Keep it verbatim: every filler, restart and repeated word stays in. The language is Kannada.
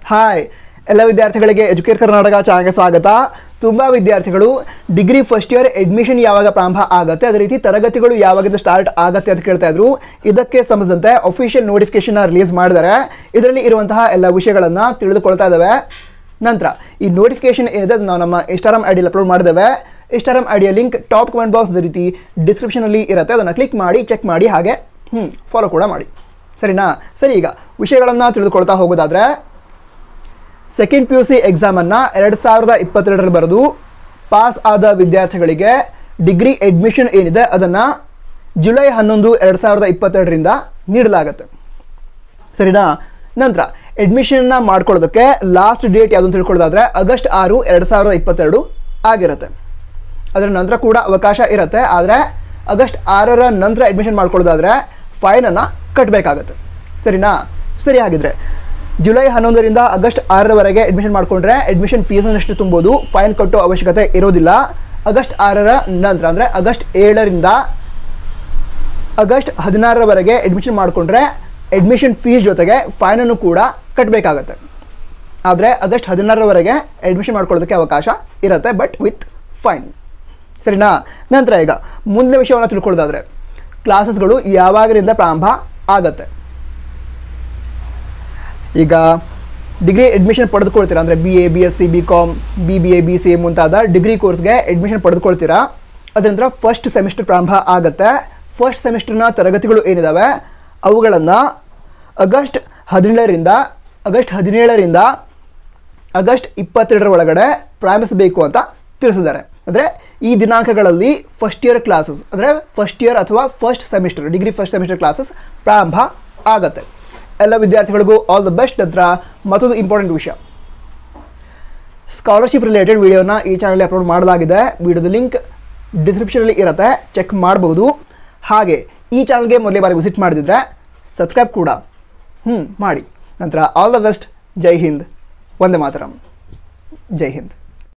ಹಾಯ್ ಎಲ್ಲ ವಿದ್ಯಾರ್ಥಿಗಳಿಗೆ ಎಜುಕೇಟ್ ಕರ್ನಾಟಕ ಚಾನಲ್ಗೆ ಸ್ವಾಗತ. ತುಂಬ ವಿದ್ಯಾರ್ಥಿಗಳು ಡಿಗ್ರಿ ಫಸ್ಟ್ ಇಯರ್ ಅಡ್ಮಿಷನ್ ಯಾವಾಗ ಪ್ರಾರಂಭ ಆಗುತ್ತೆ, ಅದೇ ರೀತಿ ತರಗತಿಗಳು ಯಾವಾಗಿಂದ ಸ್ಟಾರ್ಟ್ ಆಗುತ್ತೆ ಅಂತ ಕೇಳ್ತಾ ಇದ್ರು. ಇದಕ್ಕೆ ಸಂಬಂಧಿಸಿದಂತೆ ಅಫಿಷಿಯಲ್ ನೋಟಿಫಿಕೇಶನ್ ರಿಲೀಸ್ ಮಾಡಿದ್ದಾರೆ. ಇದರಲ್ಲಿ ಇರುವಂತಹ ಎಲ್ಲ ವಿಷಯಗಳನ್ನು ತಿಳಿದುಕೊಳ್ತಾ ಇದ್ದಾವೆ. ನಂತರ ಈ ನೋಟಿಫಿಕೇಶನ್ ಏನಿದೆ ನಾವು ನಮ್ಮ ಇನ್ಸ್ಟಾಗ್ರಾಮ್ ಐ ಡಿಯಲ್ಲಿ ಅಪ್ಲೋಡ್ ಮಾಡಿದ್ದೇವೆ. ಇನ್ಸ್ಟಾಗ್ರಾಮ್ ಐ ಡಿಯ ಲಿಂಕ್ ಟಾಪ್ ಕಮೆಂಟ್ ಬಾಕ್ಸ್ ಅದೇ ರೀತಿ ಡಿಸ್ಕ್ರಿಪ್ಷನಲ್ಲಿ ಇರುತ್ತೆ. ಅದನ್ನು ಕ್ಲಿಕ್ ಮಾಡಿ ಚೆಕ್ ಮಾಡಿ, ಹಾಗೆ ಹ್ಞೂ ಫಾಲೋ ಕೂಡ ಮಾಡಿ, ಸರಿನಾ? ಸರಿ, ಈಗ ವಿಷಯಗಳನ್ನು ತಿಳಿದುಕೊಳ್ತಾ ಹೋಗೋದಾದರೆ, ಸೆಕೆಂಡ್ ಪಿ ಯು ಸಿ ಎಕ್ಸಾಮನ್ನು ಎರಡು ಸಾವಿರದ ಇಪ್ಪತ್ತೆರಡರಲ್ಲಿ ಬರೆದು ಪಾಸ್ ಆದ ವಿದ್ಯಾರ್ಥಿಗಳಿಗೆ ಡಿಗ್ರಿ ಅಡ್ಮಿಷನ್ ಏನಿದೆ ಅದನ್ನು ಜುಲೈ ಹನ್ನೊಂದು ಎರಡು ಸಾವಿರದ ಇಪ್ಪತ್ತೆರಡರಿಂದ ನೀಡಲಾಗುತ್ತೆ, ಸರಿನಾ? ನಂತರ ಅಡ್ಮಿಷನ್ನ ಮಾಡ್ಕೊಳ್ಳೋದಕ್ಕೆ ಲಾಸ್ಟ್ ಡೇಟ್ ಯಾವುದು ಅಂತ ತಿಳ್ಕೊಳ್ಳೋದಾದರೆ ಆಗಸ್ಟ್ ಆರು ಎರಡು ಸಾವಿರದ ಇಪ್ಪತ್ತೆರಡು ಆಗಿರುತ್ತೆ. ಅದರ ನಂತರ ಕೂಡ ಅವಕಾಶ ಇರುತ್ತೆ, ಆದರೆ ಆಗಸ್ಟ್ ಆರರ ನಂತರ ಅಡ್ಮಿಷನ್ ಮಾಡ್ಕೊಳ್ಳೋದಾದರೆ ಫೈನನ್ನು ಕಟ್ಟಬೇಕಾಗತ್ತೆ, ಸರಿನಾ? ಸರಿ, ಹಾಗಿದ್ರೆ ಜುಲೈ ಹನ್ನೊಂದರಿಂದ ಆಗಸ್ಟ್ ಆರರವರೆಗೆ ಅಡ್ಮಿಷನ್ ಮಾಡಿಕೊಂಡ್ರೆ ಅಡ್ಮಿಷನ್ ಫೀಸನ್ನಷ್ಟು ತುಂಬೋದು, ಫೈನ್ ಕಟ್ಟೋ ಅವಶ್ಯಕತೆ ಇರೋದಿಲ್ಲ. ಆಗಸ್ಟ್ ಆರರ ನಂತರ ಅಂದರೆ ಆಗಸ್ಟ್ ಏಳರಿಂದ ಆಗಸ್ಟ್ ಹದಿನಾರರವರೆಗೆ ಅಡ್ಮಿಷನ್ ಮಾಡಿಕೊಂಡ್ರೆ ಅಡ್ಮಿಷನ್ ಫೀಸ್ ಜೊತೆಗೆ ಫೈನನ್ನು ಕೂಡ ಕಟ್ಟಬೇಕಾಗತ್ತೆ. ಆದರೆ ಆಗಸ್ಟ್ ಹದಿನಾರರವರೆಗೆ ಅಡ್ಮಿಷನ್ ಮಾಡ್ಕೊಳ್ಳೋದಕ್ಕೆ ಅವಕಾಶ ಇರುತ್ತೆ, ಬಟ್ ವಿತ್ ಫೈನ್, ಸರಿನಾ? ನಂತರ ಈಗ ಮುಂದಿನ ವಿಷಯವನ್ನು ತಿಳ್ಕೊಳ್ಳೋದಾದರೆ, ಕ್ಲಾಸಸ್ಗಳು ಯಾವಾಗಿನಿಂದ ಪ್ರಾರಂಭ ಆಗುತ್ತೆ. ಈಗ ಡಿಗ್ರಿ ಅಡ್ಮಿಷನ್ ಪಡೆದುಕೊಳ್ತೀರಾ ಅಂದರೆ B A B S C B com B B A B C A ಮುಂತಾದ ಡಿಗ್ರಿ ಕೋರ್ಸ್ಗೆ ಅಡ್ಮಿಷನ್ ಪಡೆದುಕೊಳ್ತೀರಾ. ಅದರ ನಂತರ ಫಸ್ಟ್ ಸೆಮಿಸ್ಟರ್ ಪ್ರಾರಂಭ ಆಗುತ್ತೆ. ಫಸ್ಟ್ ಸೆಮಿಸ್ಟರ್ನ ತರಗತಿಗಳು ಏನಿದ್ದಾವೆ ಅವುಗಳನ್ನು ಆಗಸ್ಟ್ ಹದಿನೇಳರಿಂದ ಆಗಸ್ಟ್ ಹದಿನೇಳರಿಂದ ಆಗಸ್ಟ್ ಇಪ್ಪತ್ತೆರಡರ ಒಳಗಡೆ ಪ್ರಾರಂಭಿಸಬೇಕು ಅಂತ ತಿಳಿಸಿದ್ದಾರೆ. ಅಂದರೆ ಈ ದಿನಾಂಕಗಳಲ್ಲಿ ಫಸ್ಟ್ ಇಯರ್ ಕ್ಲಾಸಸ್ ಅಂದರೆ ಫಸ್ಟ್ ಇಯರ್ ಅಥವಾ first semester degree first semester classes ಪ್ರಾರಂಭ ಆಗುತ್ತೆ. ಎಲ್ಲ ವಿದ್ಯಾರ್ಥಿಗಳಿಗೂ ಆಲ್ ದ ಬೆಸ್ಟ್. ನಂತರ ಮತ್ತೊಂದು ಇಂಪಾರ್ಟೆಂಟ್ ವಿಷಯ, ಸ್ಕಾಲರ್ಶಿಪ್ ರಿಲೇಟೆಡ್ ವಿಡಿಯೋನ ಈ ಚಾನಲಲ್ಲಿ ಅಪ್ಲೋಡ್ ಮಾಡಲಾಗಿದೆ. ವಿಡಿಯೋದ ಲಿಂಕ್ ಡಿಸ್ಕ್ರಿಪ್ಷನಲ್ಲಿ ಇರುತ್ತೆ, ಚೆಕ್ ಮಾಡ್ಬೋದು. ಹಾಗೆ ಈ ಚಾನಲ್ಗೆ ಮೊದಲೇ ಬಾರಿ ವಿಸಿಟ್ ಮಾಡಿದ್ರೆ ಸಬ್ಸ್ಕ್ರೈಬ್ ಕೂಡ ಹ್ಞೂ ಮಾಡಿ. ನಂತರ ಆಲ್ ದ ಬೆಸ್ಟ್. ಜೈ ಹಿಂದ್, ವಂದೇ ಮಾತರಂ. ಜೈ ಹಿಂದ್.